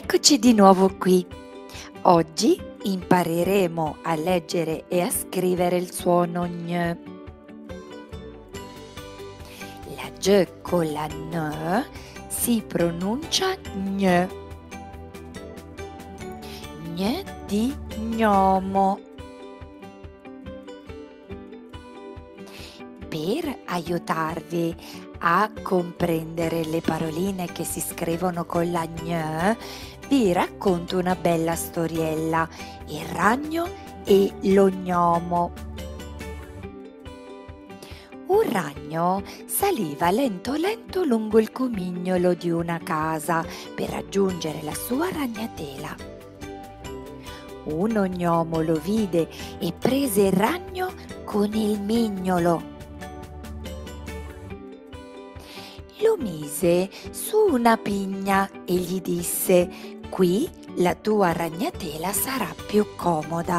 Eccoci di nuovo qui. Oggi impareremo a leggere e a scrivere il suono ñ. La G con la N si pronuncia gn. Gn di gnomo. Per aiutarvi a comprendere le paroline che si scrivono con la gn, vi racconto una bella storiella, il ragno e lo gnomo. Un ragno saliva lento lento lungo il comignolo di una casa per raggiungere la sua ragnatela. Uno gnomo lo vide e prese il ragno con il mignolo. Lo mise su una pigna e gli disse: «Qui la tua ragnatela sarà più comoda».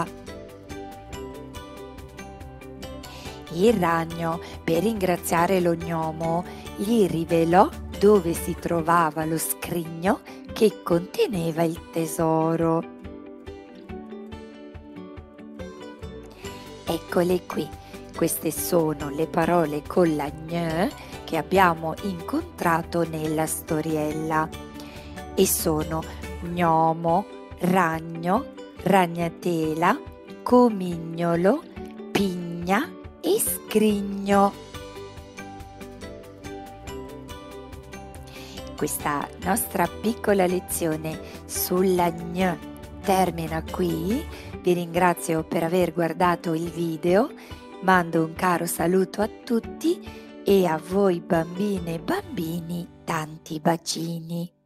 Il ragno, per ringraziare lo gnomo, gli rivelò dove si trovava lo scrigno che conteneva il tesoro. Eccole qui, queste sono le parole con la gn che abbiamo incontrato nella storiella e sono gnomo, ragno, ragnatela, comignolo, pigna e scrigno. Questa nostra piccola lezione sulla gn termina qui. Vi ringrazio per aver guardato il video, mando un caro saluto a tutti e a voi bambine e bambini tanti bacini.